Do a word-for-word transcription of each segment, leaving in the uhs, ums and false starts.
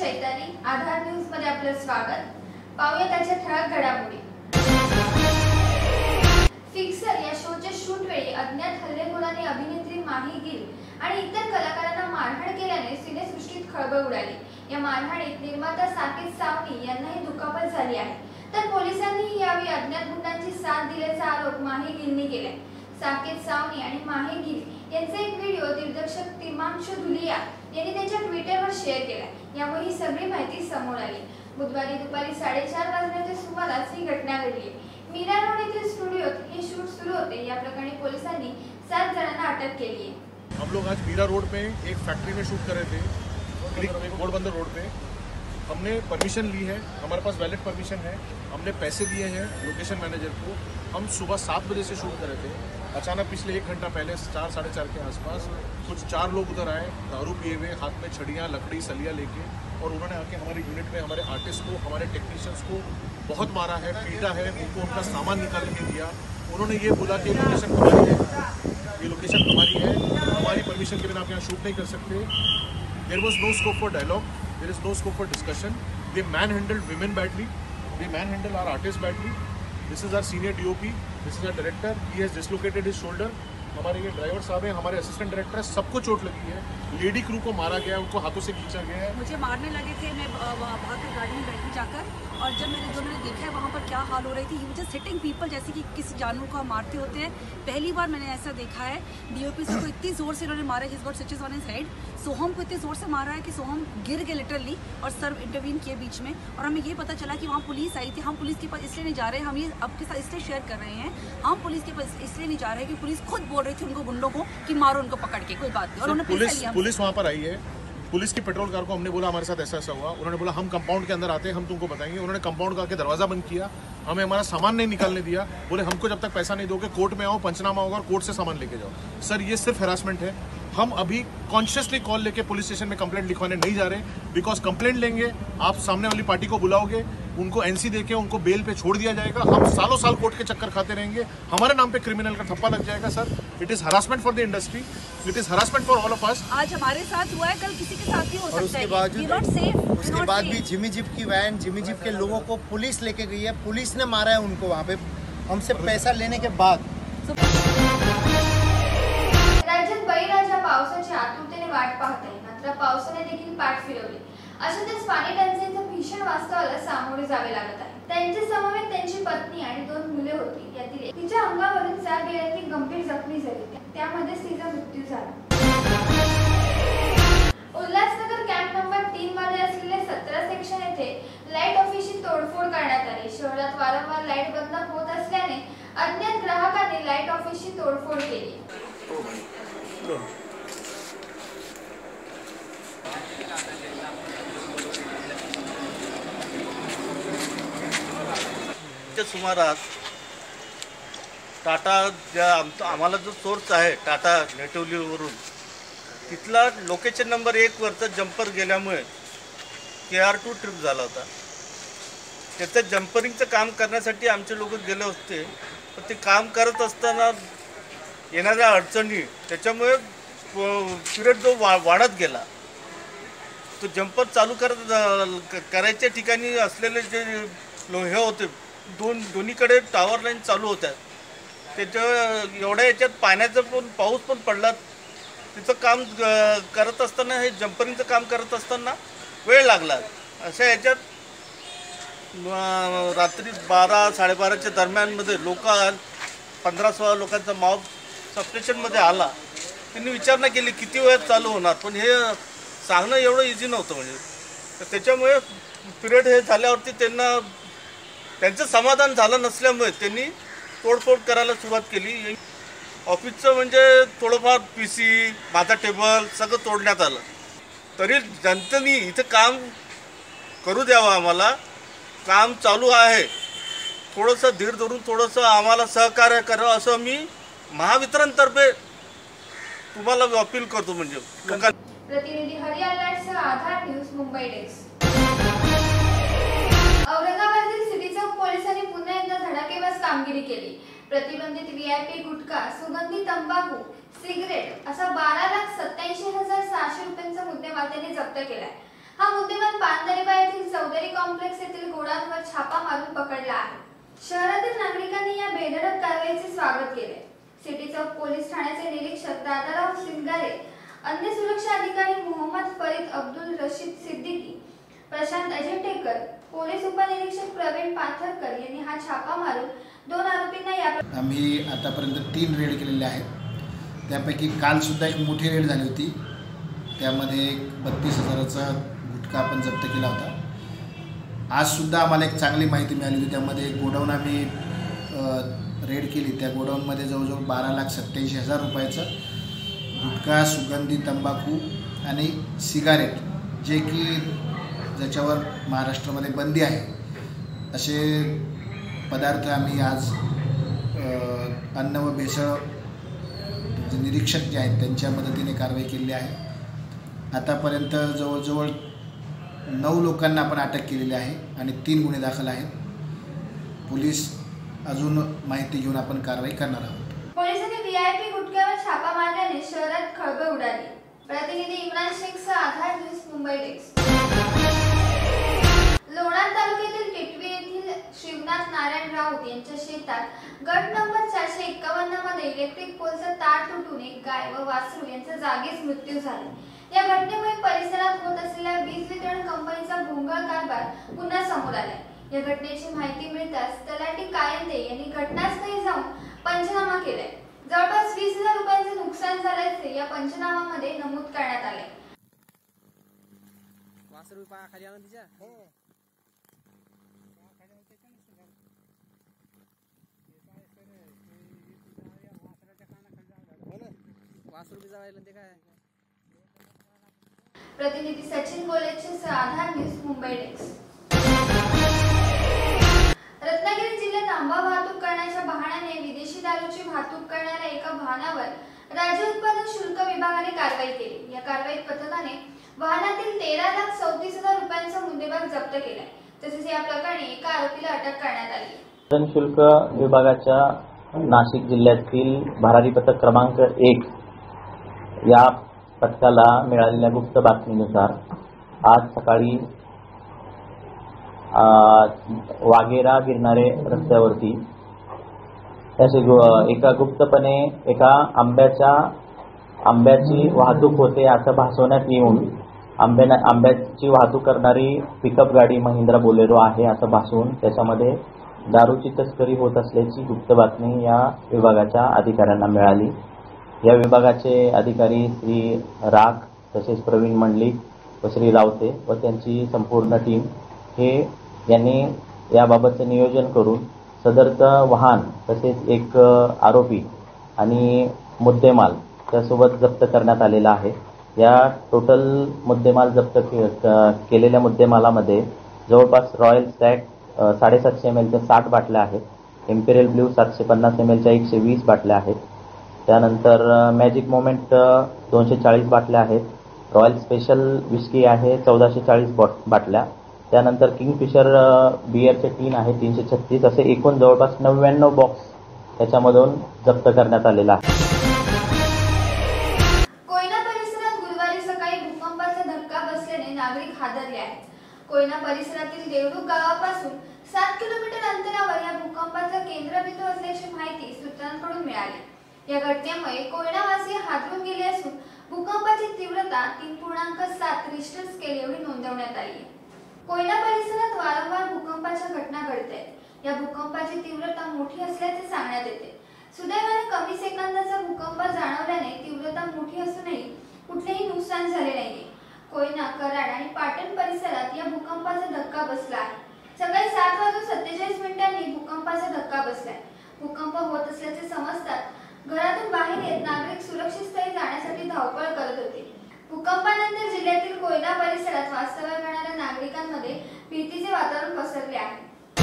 चैताली, आधार news मध्ये आपलं स्वागत। पाहूया त्याच्या ठळक घडामोडी। फिक्सर या शोच्या शूट वेळी अज्ञात हल्लेखोरांनी अभिनेत्री माही गिल आणि इतर कलाकारांना मारहाण केल्याने सिनेसृष्टीत खळबळ उडाली। या मारहाणीत निर्माता साकेत सावनी यांनाही दुखापत झाली आहे, तर पोलिसांनी यावेळी अज्ञात गुंडांची साथ दिल्याचा आरोप माही गिलने केलाय। साकेत सावनी आणि माही गिल यांचा एक व्हिडिओ दिग्दर्शक तिमांशु धुलिया यांनी त्यांच्या ट्विटरवर शेअर केला। यामुळे ही सगळी माहिती समोर आली। बुधवारी दुपारी साडेचार वाजण्याच्या सुमारास ही घटना घडली। मीरा रोड येथील स्टुडिओत हे शूट सुरू होते। या प्रकरणी पोलिसांनी सात जणांना अटक केली है। हम लोग आज मीरा रोड पे एक फैक्ट्री में शूट कर रहे थे, घोड़बंदर रोड पे। हमने परमिशन ली है, हमारे पास वैलिड परमिशन है, हमने पैसे दिए हैं लोकेशन मैनेजर को। हम सुबह सात बजे से शूट कर रहे थे। अचानक पिछले एक घंटा पहले चार साढ़े चार के आसपास कुछ चार लोग उधर आए, दारू पिए हुए, हाथ में छड़ियाँ, लकड़ी, सलिया लेके, और उन्होंने आके हमारे यूनिट में हमारे आर्टिस्ट को, हमारे टेक्नीशियंस को बहुत मारा है, पीटा है, उनको उनका सामान निकाल के दिया। उन्होंने ये बोला कि लोकेशन हमारी है, ये लोकेशन हमारी है, हमारी परमिशन के बिना आप यहाँ शूट नहीं कर सकते। There was no scope for dialogue, there is no scope for discussion. They manhandled women badly, they manhandle our artist badly. This is our senior DOP, this is our director, he has dislocated his shoulder. हमारे ये driver साहब हैं, हमारे assistant director है, सबको चोट लगी है। Lady crew को मारा गया, उनको हाथों से खींचा गया है। मुझे मारने लगे थे, मैं भाग कर गाड़ी में बैठी जाकर, और जब मैंने जो मैंने देखा है वहाँ पर क्या हाल हो रही थी, जस्ट हिटिंग पीपल, जैसे कि किसी जानवर को हम मारते होते हैं। पहली बार मैंने ऐसा देखा है। डीओपी से को इतनी जोर से इन्होंने मारा, his got stitches on his head. Soham को इतने जोर से मारा है कि सोहम गिर गए लिटरली, और सर इंटरवीन किए बीच में। और हमें ये पता चला कि वहाँ पुलिस आई थी। हम पुलिस के पास इसलिए नहीं जा रहे, हम ये आपके साथ इसलिए शेयर कर रहे हैं, हम पुलिस के पास इसलिए नहीं जा रहे कि पुलिस खुद बोल रही थी उनको, गुंडों को, कि मारो उनको पकड़ के, कोई बात नहीं। और उन्होंने पुलिस पुलिस वहाँ पर आई है। पुलिस की पेट्रोल कार को हमने बोला हमारे साथ ऐसा ऐसा हुआ। उन्होंने बोला हम कंपाउंड के अंदर आते हैं, हम तुमको बताएंगे। उन्होंने कंपाउंड का आके दरवाजा बंद किया, हमें हमारा सामान नहीं निकालने दिया। बोले हमको जब तक पैसा नहीं दोगे कोर्ट में आओ, पंचनामा होगा और कोर्ट से सामान लेके जाओ। सर ये सिर्फ हैरासमेंट है। हम अभी कॉन्शियसली कॉल लेके पुलिस स्टेशन में कंप्लेंट लिखवाने नहीं जा रहे, बिकॉज कंप्लेंट लेंगे, आप सामने वाली पार्टी को बुलाओगे, उनको एनसी देके उनको बेल पे छोड़ दिया जाएगा। हम सालों साल कोर्ट के चक्कर खाते रहेंगे, हमारे नाम पे क्रिमिनल का ठप्पा लग जाएगा। Sir it is harassment for the industry, it is harassment for all of us. आज हमारे साथ हुआ है, कल किसी के साथ भी हो सकता है। उसके बाद उसके बाद भी जिमी जिप की वैन, जिमी जिप के लोगों को पुलिस लेके गई है, पुलिस ने मारा है उनको वहाँ पे हमसे पैसा लेने के बाद। राज्यात बळीराजा पावसाची आतुरतेने वाट पाहत आहे, मात्र पावसाने देखील पाठ फिरवली। अशातच पाणी टंचाईच्या भीषण वास्तवाला सामोरे जावे लागत आहे। त्यांच्या समवेत त्यांची पत्नी आणि दोन मुले होती। यातील एक तिच्या अंगावरून चार गेल्याने गंभीर जखमी झाली, त्यामध्येच तिचा मृत्यू झाला। उल्हासनगर कॅम्प नंबर तीन मध्ये असलेले सतरा सेक्शन येथे लाईट ऑफिसची तोडफोड करण्यात आली। शहरात वारंवार लाईट बंद होत असल्याने अज्ञात ग्राहकांनी लाईट ऑफिसची तोडफोड केली। सुमारास टाटा ज्या आम्हाला जो सोर्स आहे टाटा नेटिव्हलीवरून, तिथला लोकेशन नंबर एक वरचा जम्पर गेल्यामुळे के आर टू ट्रिप झाला होता। त्याचं जम्परिंगचं काम करण्यासाठी आमचे लोक गेले होते, पण ते काम करत असताना येणाऱ्या अडचणी त्याच्यामुळे पिरियड जो वा वाढत गेला, तो जम्पर चालू करत करायच्या ठिकाणी असलेले जे लो हे होते, दोन दोन्हीकडे टॉवर लाईन चालू होत्या, त्याच्या एवढ्या याच्यात पाण्याचं पण पाऊस पण पडला। तिचं काम करत असताना, हे जम्परिंगचं काम करत असताना वेळ लागला। अशा याच्यात रात्री बारा साडेबाराच्या दरम्यानमध्ये लोक पंधरा सोळा लोकांचा मॉब सबस्टेशनमध्ये आला। त्यांनी विचारणा केली किती वेळात चालू होणार, पण हे सांगणं एवढं इझी नव्हतं। म्हणजे तर त्याच्यामुळे पिरियड हे झाल्यावरती त्यांना त्यांचं समाधान झालं नसल्यामुळे त्यांनी तोडफोड करायला सुरुवात केली। ऑफिसचं म्हणजे थोडंफार पी सी, माझा टेबल सगळं तोडण्यात आलं। तरी जनतेने इथं काम करू द्यावं, आम्हाला काम चालू आहे, थोडंसं धीर धरून थोडंसं आम्हाला सहकार्य करावं असं मी महावितरणतर्फे तुम्हाला अपील करतो। म्हणजे लोकांना। प्रतिनिधी हरियाणासह Aadhaar news Mumbai desk. Aurangabad city चौक पोलिसांनी पुन्हा एकदा धडाकेबाज कामगिरी केली। प्रतिबंधित व्हीआयपी गुटखा, सुगंधी तंबाखू, सिगरेट असा बारा लाख सत्याऐंशी हजार सहाशे रुपयांचा मुद्देमाल त्यांनी जप्त केलाय। हा मुद्देमाल पानदरेबा येथील चौधरी कॉम्प्लेक्स येथील गोडाऊनवर छापा मारून पकडला आहे। शहरातील नागरिकांनी या बेधडक कारवाईचे स्वागत केले। सिटी चौक पोलीस ठाण्याचे निरीक्षक दादाराव सिंगारे, अन्य सुरक्षा अधिकारी मोहम्मद फरीद अब्दुल रशीद सिद्दीकी, प्रशांत अजिंठेकर, पोलीस उपनिरीक्षक प्रवीण पाथरकर यांनी हा छापा मारून दोन आरोपींना या आम्ही आतापर्यंत तीन रेड केलेले आहेत। त्यापैकी काल सुद्धा एक मोठी रेड झाली होती, त्यामध्ये बत्तीस हजाराचा गुटखा आपण जप्त केला होता। आज सुद्धा आम्हाला एक चांगली माहिती मिळाली होती, त्यामध्ये एक गोडाऊन आम्ही रेड केली। त्या गोडाऊनमध्ये जवळजवळ बारा लाख सत्याऐंशी हजार रुपयाचा गुटखा, सुगंधी तंबाखू आणि सिगारेट, जे की ज्याच्यावर महाराष्ट्रामध्ये बंदी आहे, असे पदार्थ आम्ही आज अन्न व भेसळ जे निरीक्षक जे आहेत त्यांच्या मदतीने कारवाई केली आहे। आतापर्यंत जवळजवळ नऊ लोकांना आपण अटक केलेली आहे आणि तीन गुन्हे दाखल आहेत। पोलीस अजून माहिती घेऊन आपण कारवाई करणार आहोत। पोलिसांनी व्हीआयपी गुटख्यावर छापा मारल्याने शहरात खळबळ उडाली। प्रतिनिधी इम्रान शेखसह आधार न्यूज, मुंबई डेस्क। लोणार तालुक्यातील टिटवी येथील शिवनाथ नारायण राऊत यांच्या शेतात गट नंबर चारशे एक्कावन्न मध्ये इलेक्ट्रिक पोलचा तार तुटून एक गाय व वासरू यांचा जागीच मृत्यू झाला। या घटनेमुळे परिसरात होत असलेल्या वीज वितरण कंपनीचा भोंगळ कारभार पुन्हा समोर आलाय। या घटनेची माहिती मिळताच तलाठी कायंदे यांनी घटनास्थळी जाऊन पंचनामा केलाय। जवळपास वीस हजार रुपयांचे नुकसान झाल्याचे या पंचनामामध्ये नमूद करण्यात आले। वासरू पा खाली आणून तिच्या हो वासरू बी जायला ते काय। प्रतिनिधी सचिन गोलेचे आधार न्यूज, मुंबई डेस्क। रत्नागिरी जिल्ह्यात आंबा वाहतूक करण्याच्या बहाण्याने विदेशी दारूची वाहतूक करणाऱ्या एका वाहनावर राज्य उत्पादन शुल्क विभागाने कारवाई केली। या कारवाईत पथकाने वाहनातील तेरा लाख चौतीस हजार रुपयांचा मुद्देमाल जप्त केलाय। तसेच या प्रकरणी एका आरोपीला अटक करण्यात आली। उत्पादन शुल्क विभागाच्या नाशिक जिल्ह्यातील भरारी पथक क्रमांक एक या पथकाला मिळालेल्या गुप्त बातमीनुसार आज सकाळी वाघेरा गिरणारे रस्त्यावरती त्याचे एका गुप्तपणे एका आंब्याच्या आंब्याची वाहतूक होते असं भासवण्यात येऊन आंब्या आंब्याची वाहतूक करणारी पिकअप गाडी महिंद्रा बोलेरो आहे असं भासवून त्याच्यामध्ये दारूची तस्करी होत असल्याची गुप्त बातमी या विभागाच्या अधिकाऱ्यांना मिळाली। या विभागाचे अधिकारी श्री राख, तसेच प्रवीण मंडलिक व श्री रावते व त्यांची संपूर्ण टीम हे यांनी याबाबतचं नियोजन करून सदरचं वाहन तसेच एक आरोपी आणि मुद्देमाल त्यासोबत जप्त करण्यात आलेला आहे। या टोटल मुद्देमाल जप्त के, केलेल्या मुद्देमालामध्ये जवळपास रॉयल स्टॅग साडेसातशे एम एलच्या साठ बाटल्या आहेत, इम्पेरियल ब्ल्यू सातशे पन्नास एम एलच्या एकशे वीस बाटल्या आहेत, त्यानंतर मॅजिक मोमेंट दोनशे चाळीस बाटल्या आहेत, रॉयल स्पेशल विस्की आहे चौदाशे चाळीस बॉट बाटल्या, त्यानंतर किंगफिशर बिअरचे टीन आहे तीनशे छत्तीस, असे एकूण जवळपास नव्याण्णव बॉक्स त्याच्यामधून जप्त करण्यात आलेला आहे। कोयना परिसरात गुरुवारी सकाळी भूकंपाचा धक्का बसल्याने नागरिक हादरले आहेत। कोयना परिसरातील देवडूक गावापासून सात किलोमीटर अंतरावर या भूकंपाचा केंद्रबिंदू असल्याची माहिती सूत्रांकडून मिळाली। या घटनेमुळे कोयनावासी हादरून गेले असून भूकंपाची तीव्रता तीन पूर्णांक सात रिश्टर स्केल एवढी नोंदवण्यात आली आहे। कोयना परिसरात वारंवार भूकंपाच्या घटना घडत आहेत। या भूकंपाची तीव्रता मोठी असल्याचे सांगण्यात येते। सुदैवाने कमी सेकंदाचा भूकंप जाणवल्याने तीव्रता मोठी असूनही कुठलेही नुकसान झाले नाहीये। कोयना, कराड आणि पाटण परिसरात या भूकंपाचा धक्का बसला आहे। सकाळी सात वाजून सत्तेचाळीस मिनिटांनी भूकंपाचा धक्का बसलाय। भूकंप होत असल्याचे समजतात घरातून बाहेर येत नागरिक सुरक्षित स्थळी जाण्यासाठी धावपळ करत होते। भूकंपानंतर जिल्ह्यातील कोयना परिसरात वास्तव्य करणाऱ्या नागरिकांमध्ये भीतीचे वातावरण पसरले आहे।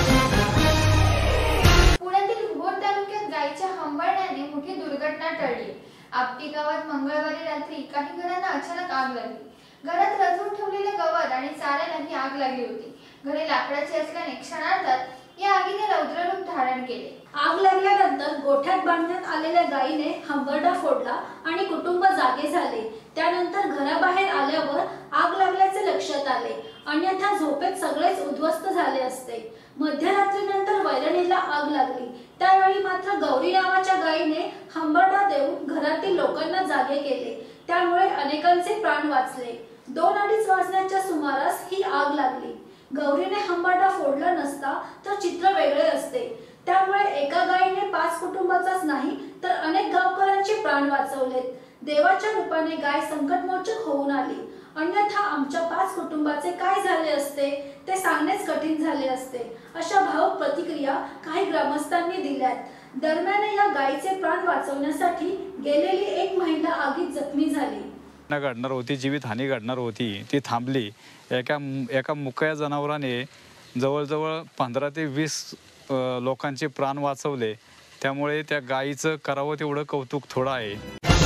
पुण्यातील भोर तालुक्यात गायीच्या हंबरण्याने मोठी दुर्घटना टळली। आपटी गावात मंगळवारी रात्री काही घरांना अचानक आग लागली। घरात रचून ठेवलेले गवत आणि चाऱ्याला ही आग लागली होती। घरे लाकडाची असल्याने क्षणार्धात या आगीने रौद्ररूप धारण केले। आग लागल्यानंतर गोठ्यात बांधण्यात आलेल्या गायीने हंबरडा फोडला आणि कुटुंब जागे झाले। त्यानंतर घराबाहेर आल्यावर आग लागल्याचे लक्षात लक्षात आले, अन्यथा झोपेत सगळेच उद्ध्वस्त झाले असते. मध्यरात्रीनंतर वैरणीला आग लागली. त्यावेळी मात्र गौरी नावाच्या गायीने हंबरडा देऊन घरातील लोकांना जागे केले. त्यामुळे अनेकांचे प्राण वाचले. दोन अडीच वाजण्याच्या सुमारास ही आग लागली. गौरीने हंबरडा फोडला नसता तर चित्र वेगळे असते. त्यामुळे एका गायीने पाच कुटुंबाचाच नाही तर अनेक गावकऱ्यांचे प्राण वाचवलेत. देवाच्या रूपाने गाय संकटमोचक होऊन आली, अन्यथा आमच्या पाच कुटुंबाचे काय झाले असते ते सांगणेच कठीण झाले असते, अशा भावुक प्रतिक्रिया काही ग्रामस्थांनी दिल्यात. दरम्यान या गायीचे प्राण वाचवण्यासाठी गेलेली एक महिला आगीत जखमी झाली. घडणार होती, जीवित हानी घडणार होती, ती थांबली. एका एका मुक्या जनावराने जवळजवळ पंधरा ते वीस लोकांचे प्राण वाचवले. त्यामुळे त्या गायीचं करावं तेवढं कौतुक थोडं आहे.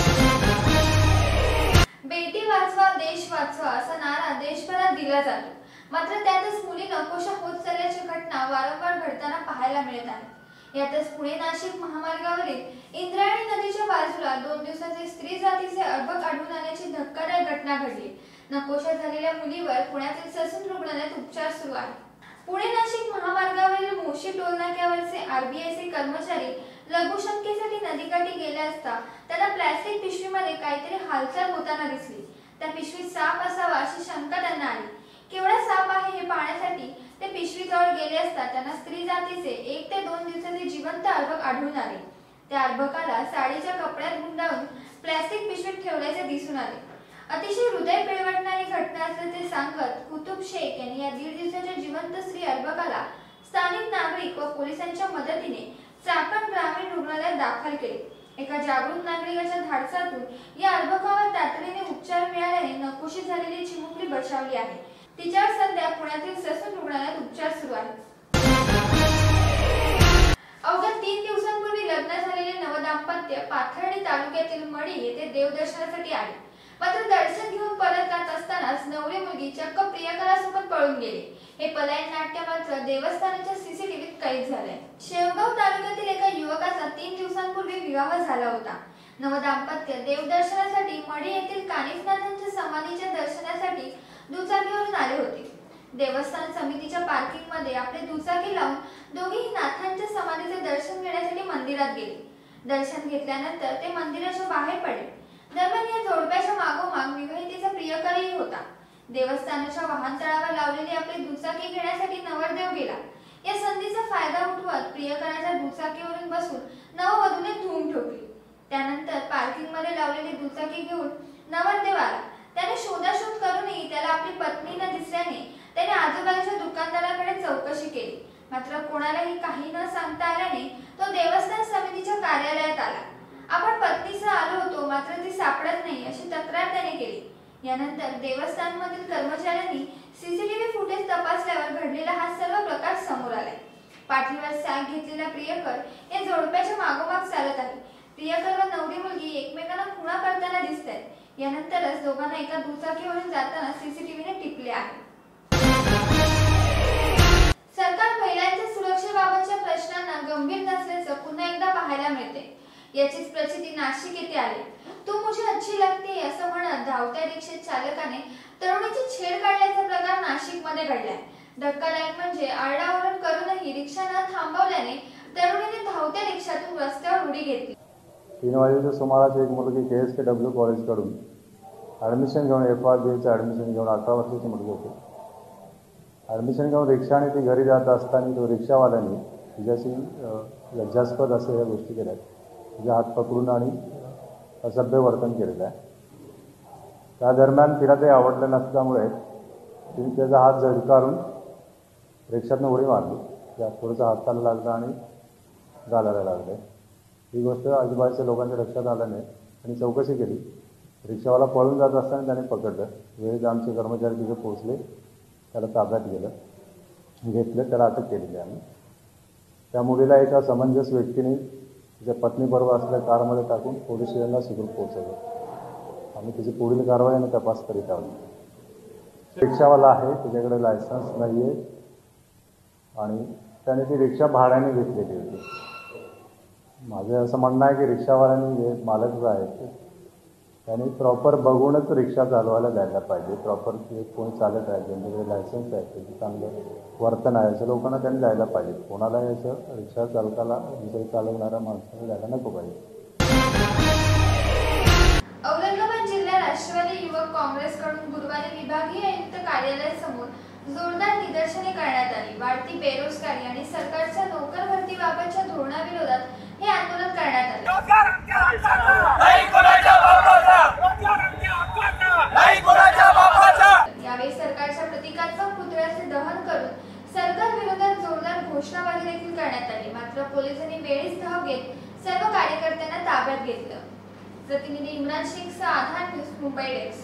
बेटी वाचवा देश वाचवा असा नारा देशभरात दिला जातो, मात्र त्यातच मुली नकोशा होत चालल्याची घटना वारंवार घडताना पाहायला मिळत आहे. यातच पुणे नाशिक महामार्गावरील इंद्रायणी नदीच्या बाजूला दोन दिवसाचे स्त्री जातीचे अर्भक आढळून आल्याची धक्कादायक घटना घडली. नकोशा झालेल्या मुलीवर पुण्यातील ससून रुग्णालयात उपचार सुरू आहे. पुणे नाशिक महामार्गावरील मोशी टोलनाक्यावरचे आरबीआयचे कर्मचारी लघुशंकेसाठी नदीकाठी गेले असता त्यांना प्लॅस्टिक पिशवीमध्ये काहीतरी हालचाल होताना दिसली. त्या पिशवीत साप असावा अशी शंका त्यांना आली. केवढा साप आहे हे पाहण्यासाठी ते पिशवीजवळ गेले असता त्यांना स्त्री जातीचे एक ते दोन दिवसाचे जिवंत अर्भक आढळून आले. त्या अर्भकाला साडीच्या कपड्यात गुंडाळून प्लॅस्टिक पिशवीत ठेवल्याचे दिसून आले. अतिशय हृदय पिळवटणारी घटना असल्याचे सांगत कुतुब शेख यांनी या दीड दिवसाच्या जिवंत स्त्री अर्भकाला स्थानिक नागरिक व पोलिसांच्या मदतीने चाकण ग्रामीण रुग्णालयात दाखल केले. एका जागृत नागरिकाच्या धाडसातून या अर्भकावर तातडीने उपचार मिळाल्याने नकोशी झालेली चिमुकली बचावली आहे. तिच्यावर सध्या पुण्यातील ससून रुग्णालयात उपचार सुरू आहेत. अवघ्या तीन दिवसांपूर्वी लग्न झालेले नवदाम्पत्य पाथर्डी तालुक्यातील मडी येथे देवदर्शनासाठी आले. मात्र दर्शन घेऊन परत जात असतानाच नवरी मुलगी चक्क प्रियकरासोबत पळून गेले. हे पलायन नाट्य मात्र देवस्थानाच्या सीसीटीव्हीत कैद झाले. शेवगाव तालुक्यातील एका युवकाचा तीन दिवसांपूर्वी विवाह झाला होता. नवदाम्पत्य देवदर्शनासाठी मडी येथील कानिफनाथांच्या समाधीच्या दर्शनासाठी दुचाकीवरून आले होते. देवस्थान समितीच्या पार्किंग मध्ये आपले दुचाकी लावून दोघेही नाथांच्या समाधीचे दर्शन घेण्यासाठी मंदिरात गेले. दर्शन घेतल्यानंतर ते मंदिराच्या बाहेर पडले. दरम्यान या जोडप्याच्या मागोमाग विवाहितेचा प्रियकरही होता. देवस्थानाच्या वाहनतळावर लावलेली आपली दुचाकी घेण्यासाठी नवरदेव गेला. या संधीचा फायदा उठवत प्रियकराच्या दुचाकीवरून बसून नववधूने धूम ठोकली. त्यानंतर पार्किंग मध्ये लावलेली दुचाकी घेऊन नवरदेव आला. त्याने शोधाशोध करूनही त्याला आपली पत्नी न दिसल्याने त्याने आजूबाजूच्या दुकानदाराकडे चौकशी केली. मात्र कोणालाही काही न सांगता आल्याने तो देवस्थान समितीच्या कार्यालयात आला. आपण पत्नीसह आलो होतो, मात्र ती सापडत नाही अशी तक्रार त्याने केली. यानंतर देवस्थानमधील कर्मचाऱ्यांनी सीसीटीव्ही फुटेज तपासल्यावर घडलेला हा सर्व प्रकार समोर आलाय. पाठीवर सॅग घेतलेला प्रियकर या जोडप्याच्या मागोमाग चालत आहे. प्रियकर व नवरी मुलगी एकमेकांना खुणा करताना दिसत आहेत. यानंतरच दोघांना एका दुचाकीवरून जाताना सीसीटीव्हीने टिपले आहे. सरकार महिलांच्या सुरक्षेबाबतच्या प्रश्नांना गंभीर नसल्याचं पुन्हा एकदा पाहायला मिळते. याचीच प्रचिती नाशिक येथे आली. तू मुझे अच्छी लगती असं म्हणत धावत्या रिक्षेत चालकाने तरुणीची छेड काढल्याचा प्रकार नाशिक मध्ये घडलाय. धक्कादायक म्हणजे आरडाओरड करूनही रिक्षा न थांबवल्याने तरुणीने धावत्या रिक्षातून रस्त्यावर उडी घेतली. तीन वाजेच्या सुमारास एक मुलगी के एस के डब्ल्यू कॉलेजकडून ॲडमिशन घेऊन एफ आर बी एचं ॲडमिशन घेऊन अठरा वर्षाची मुलगी होती. ॲडमिशन घेऊन रिक्षाने ती घरी जात असताना तो रिक्षावाल्याने तिच्याशी लज्जास्पद असे ह्या गोष्टी केल्या. तिचे हात पकडून आणि असभ्य वर्तन केलेलं आहे. त्या दरम्यान तिला ते आवडलं नसल्यामुळे तिने त्याचा हात झटकारून रिक्षातनं उडी मारली. त्या थोडंसं हाताला लागलं आणि घालायला लागलं. ही गोष्ट आजूबाजूच्या लोकांच्या लक्षात आलं नाही आणि चौकशी केली. रिक्षावाला पळून जात असताना त्याने पकडलं. वेळेत आमचे कर्मचारी तिथे पोहोचले, त्याला ताब्यात गेलं घेतलं त्याला अटक केलेली आहे. त्या मुलीला एका समंजस व्यक्तीने तिच्या पत्नीबरोबर असलेल्या कारमध्ये टाकून पोलीस स्टेशनला सुखरूप पोहोचवलं. आम्ही तिची पुढील कारवाई आणि तपास करीत आहोत. रिक्षावाला आहे, त्याच्याकडे लायसन्स नाही आहे आणि त्याने ती रिक्षा भाड्याने घेतलेली होती. माझं असं म्हणणं आहे की रिक्षावाल्यांनी जे मालक जे आहेत त्यांनी प्रॉपर बघूनच रिक्षा चालवायला द्यायला पाहिजे. प्रॉपर कोणी चालत आहे ज्यांच्याकडे लायसन्स आहे त्याचं चांगलं वर्तन आहे असं लोकांना त्यांनी द्यायला पाहिजे. कोणालाही असं रिक्षा चालकाला दुसरे चालवणाऱ्या माणसाला द्यायला नको पाहिजे. औरंगाबाद जिल्हा राष्ट्रवादी युवक काँग्रेसकडून गुरुवारी विभागीय आयुक्त कार्यालयासमोर जोरदार निदर्शने करण्यात आली. वाढती बेरोजगारी आणि सरकारच्या नोकर भरतीबाबतच्या धोरणाविरोधात हे आंदोलन करण्यात आले. यावेळी सरकारच्या प्रतिकात्मक पुतळ्याचे दहन करून सरकार विरोधात जोरदार घोषणाबाजी देखील करण्यात आली. मात्र पोलिसांनी वेळीच धाव घेत सर्व कार्यकर्त्यांना ताब्यात घेतलं. प्रतिनिधी इम्रान शेखसह Aadhaar news Mumbai desk.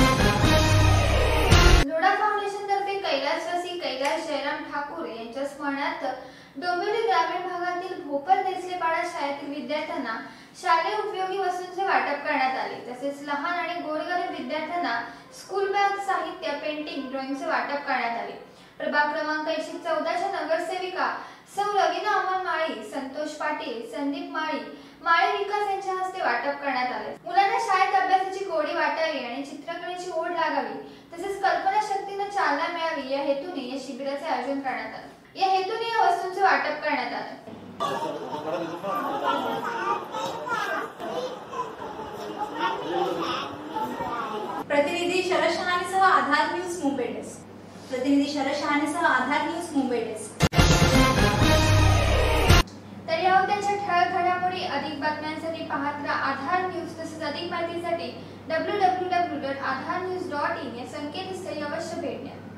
Lodha foundation तर्फे कैलासवासी कैलास जयराम ठाकूर यांच्या स्मरणार्थ डोंबिवली ग्रामीण भागातील भोपर देसलेपाडा शाळेतील विद्यार्थ्यांना शालेय उपयोगी वस्तूंचे वाटप करण्यात आले. तसेच लहान आणि गोरगरीब विद्यार्थ्यांना स्कूल बॅग, साहित्य, पेंटिंग, ड्रॉइंगचे वाटप करण्यात आले. प्रभाग क्रमांक एकशे चौदाच्या नगरसेविका सौ रवीना अमन माळी, संतोष पाटील, संदीप माळी, माळी विकास यांच्या हस्ते वाटप करण्यात आले. मुलांना शाळेत अभ्यासाची गोडी वाटावी आणि चित्रकलेची ओढ लागावी तसेच कल्पनाशक्तीने चालना मिळावी या हेतूने या शिबिराचे आयोजन करण्यात आले. या हेतूने या वस्तूंचे वाटप करण्यात आले. प्रतिनिधी शरद शहाणेसह आधार न्यूज मुंबई डेस्क. प्रतिनिधी शरद शहाणेसह आधार न्यूज मुंबई डेस्क. तर या होत्या ठळक घडामोडी. अधिक बातम्यांसाठी पाहत राहा आधार न्यूज. तसेच अधिक माहितीसाठी W W W dot Aadhaar news dot in या संकेतस्थळी अवश्य भेट द्या.